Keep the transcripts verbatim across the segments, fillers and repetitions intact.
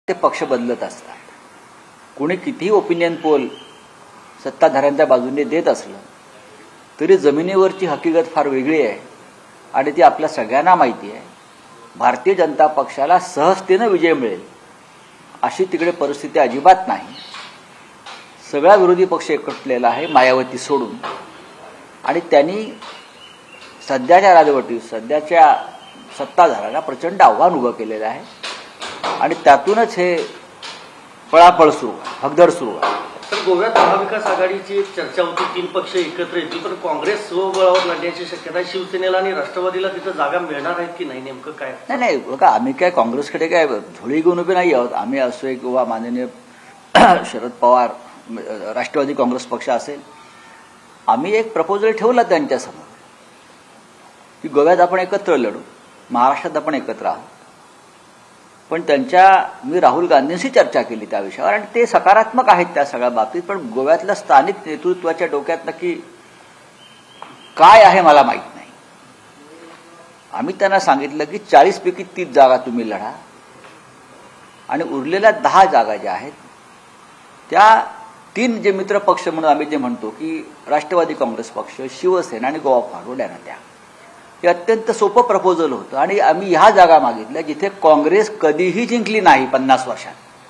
ते पक्ष बदलत असतात. कोणी कितीही ओपिनियन पोल सत्ताधाऱ्यांच्या बाजूने देत असलं तरी जमिनीवरची हकीकत फार वेगळी आहे आणि ती आपल्या सगळ्यांना माहिती आहे. भारतीय जनता पक्षाला सहजतेनं विजय मिळेल अशी तिकडे परिस्थिती अजिबात नाही. सगळा विरोधी पक्ष एकवटलेला आहे मायावती सोडून, आणि त्यांनी सध्याच्या राजवटीत सध्याच्या सत्ताधाऱ्यांना प्रचंड आव्हान उभं केलेलं आहे आणि त्यातूनच हे पळापळ सुरू आहे, भगदड सुरू आहे. तर गोव्यात महाविकास आघाडीची एक चर्चा होती, तीन पक्ष एकत्र येतील, पण काँग्रेस स्वबळावर लढण्याची शक्यता आहे. शिवसेनेला आणि राष्ट्रवादीला तिथं जागा मिळणार आहेत की नाही, नेमकं काय? नाही नाही बघा, आम्ही काय काँग्रेसकडे काय झोळी घेऊन उभे नाही आहोत. आम्ही असो किंवा माननीय शरद पवार राष्ट्रवादी काँग्रेस पक्ष असेल, आम्ही एक प्रपोजल ठेवला त्यांच्यासमोर की गोव्यात आपण एकत्र लढू, महाराष्ट्रात आपण एकत्र आहोत. पण त्यांच्या मी राहुल गांधींशी चर्चा केली त्या विषयावर आणि ते सकारात्मक आहेत त्या सगळ्या बाबतीत. पण गोव्यातल्या स्थानिक नेतृत्वाच्या डोक्यात नक्की काय आहे मला माहीत नाही. आम्ही त्यांना सांगितलं की चाळीस पैकी तीस जागा तुम्ही लढा आणि उरलेल्या दहा जागा ज्या आहेत त्या तीन जे मित्र पक्ष म्हणून आम्ही जे म्हणतो की राष्ट्रवादी काँग्रेस पक्ष, शिवसेना आणि गोवा फॉरवर्ड यांना द्या. हे अत्यंत सोपं प्रपोजल होतं आणि आम्ही ह्या जागा मागितल्या जिथे काँग्रेस कधीही जिंकली नाही. पन्नास वर्षात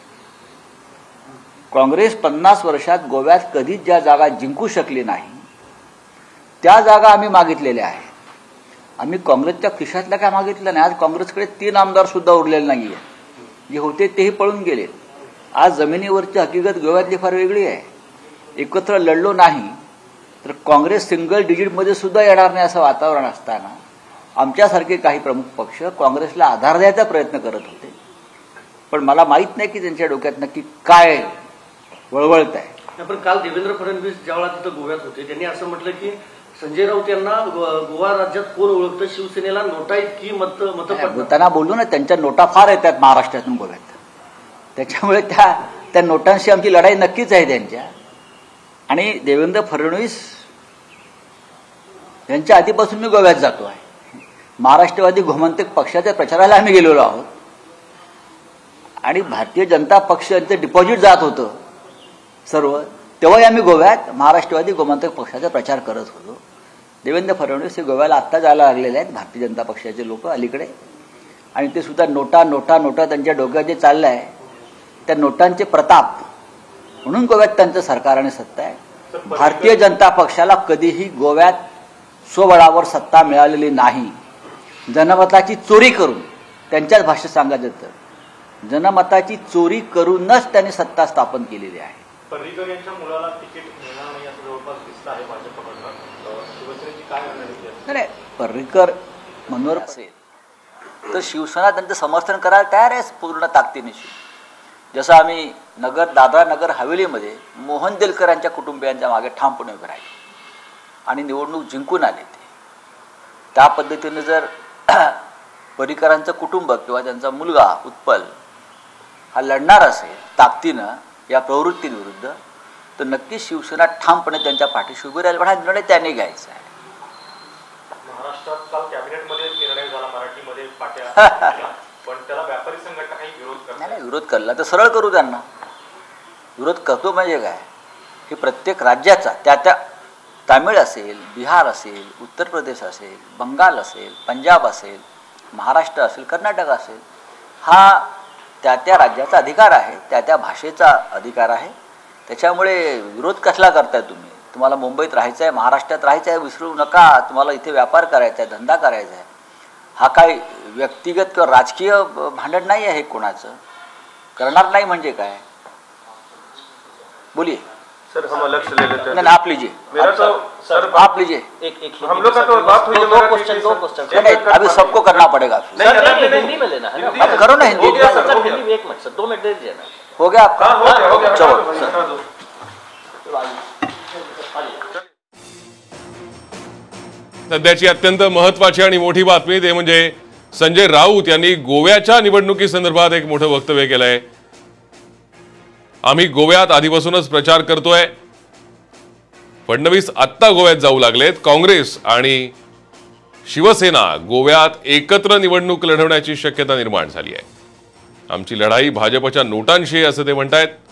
काँग्रेस पन्नास वर्षात गोव्यात कधीच ज्या जागा जिंकू शकली नाही त्या जागा आम्ही मागितलेल्या आहेत. आम्ही काँग्रेसच्या खिशातल्या काय मागितलं नाही. आज काँग्रेसकडे तीन आमदार सुद्धा उरलेले नाहीये, जे होते तेही पळून गेले. आज जमिनीवरची हकीकत गोव्यातली फार वेगळी आहे. एकत्र लढलो नाही तर काँग्रेस सिंगल डिजिटमध्ये सुद्धा येणार नाही असं वातावरण असताना आमच्यासारखे काही प्रमुख पक्ष काँग्रेसला आधार द्यायचा प्रयत्न करत होते. पण मला माहीत नाही की त्यांच्या डोक्यात नक्की काय वळवळत आहे. पण काल देवेंद्र फडणवीस ज्यावेळा तिथं गोव्यात होते त्यांनी असं म्हटलं की संजय राऊत यांना गोवा राज्यात कोण ओळखतं, शिवसेनेला नोटा इतकी मत मत त्यांना बोललो ना, त्यांच्या नोटा फार येतात महाराष्ट्रातून गोव्यात. त्याच्यामुळे त्या त्या नोटांशी आमची लढाई नक्कीच आहे त्यांच्या. आणि देवेंद्र फडणवीस यांच्या आधीपासून मी गोव्यात जातो आहे. महाराष्ट्रवादी गोमंतक पक्षाच्या प्रचाराला आम्ही गेलेलो आहोत आणि भारतीय जनता पक्ष यांचं डिपॉझिट जात होतं सर्व, तेव्हाही आम्ही गोव्यात महाराष्ट्रवादी गोमंतक पक्षाचा प्रचार करत होतो. देवेंद्र फडणवीस हे गोव्याला आत्ता जायला लागलेले आहेत, भारतीय जनता पक्षाचे लोक अलीकडे, आणि ते सुद्धा नोटा नोटा नोटा त्यांच्या डोक्यात जे चाललं आहे त्या नोटांचे प्रताप म्हणून गोव्यात त्यांचं सरकार आणि सत्ता आहे. भारतीय जनता पक्षाला कधीही गोव्यात स्वबळावर सत्ता मिळालेली नाही. जनमताची चोरी करून, त्यांच्याच भाषेत सांगायचं तर जनमताची चोरी करूनच त्यांनी सत्ता स्थापन केलेली आहे. पर्रिकर यांच्या मुलाला तिकीट मिळणार नाही असं जवळपास दिसतं आहे भाजपकडनं. शिवसेनेची काय रणनीती? नाही, पर्रिकर मनोहर असेल तर शिवसेना त्यांचं समर्थन करायला तयार आहे पूर्ण ताकदीनिशी. जसं आम्ही नगर दादरा नगर हवेलीमध्ये मोहन देलकर यांच्या कुटुंबियांच्या मागे ठामपणे उभे राहिले आणि निवडणूक जिंकून आले. ते त्या पद्धतीने जर पर्रिकरांचं कुटुंब किंवा त्यांचा मुलगा उत्पल हा लढणार असेल ताकदीनं या प्रवृत्तींविरुद्ध तर नक्कीच शिवसेना ठामपणे त्यांच्या पाठीशी उभी राहील. पण हा निर्णय त्याने घ्यायचा आहे. महाराष्ट्रात काल कॅबिनेटमध्ये निर्णय झाला मराठीमध्ये पाट्या, पण त्याला व्यापारी संघटना काही विरोध करतात. नाही, विरोध केला तर सरळ करू त्यांना. विरोध करतो म्हणजे काय, की प्रत्येक राज्याचा त्या त्या तामिळ असेल, बिहार असेल, उत्तर प्रदेश असेल, बंगाल असेल, पंजाब असेल, महाराष्ट्र असेल, कर्नाटक असेल, हा त्या त्या राज्याचा अधिकार आहे, त्या त्या भाषेचा अधिकार आहे. त्याच्यामुळे विरोध कसला करताय तुम्ही? तुम्हाला मुंबईत राहायचं आहे, महाराष्ट्रात राहायचं आहे, विसरू नका. तुम्हाला इथे व्यापार करायचा आहे, धंदा करायचा आहे. हा काय व्यक्तिगत किंवा राजकीय भांडण नाही आहे. कोणाचं करणार नाही म्हणजे काय? बोलिए सर. हम अलग से ले लेते हैं. नहीं, आप लीजिए. मेरा तो सर आप लीजिए. एक एक हम लोग का तो बात हुई. दो क्वेश्चन दो क्वेश्चन नहीं, अभी सबको करना पड़ेगा. नहीं, अलग नहीं, हिंदी में लेना है ना. अब करो ना हिंदी. हो गया सर, हो गया. हिंदी में एक मिनट सर, दो मिनट दे दीजिए ना. हो गया आपका? हाँ, हो गया, हो गया. चलो. चलो. सध्याची अत्यंत महत्त्वाची आणि मोठी बातमी ते म्हणजे संजय राऊत यांनी गोव्याच्या निवडणुकीसंदर्भात एक मोठं वक्तव्य केलंय. आम्ही गोव्यात आधीपासूनच प्रचार करतोय. फडणवीस आत्ता गोव्यात जाऊ लागलेत. काँग्रेस आणि शिवसेना गोव्यात एकत्र निवडणूक लढवण्याची शक्यता निर्माण झाली आहे. आमची लढाई भाजपच्या नोटांशी आहे असं ते म्हणतायत.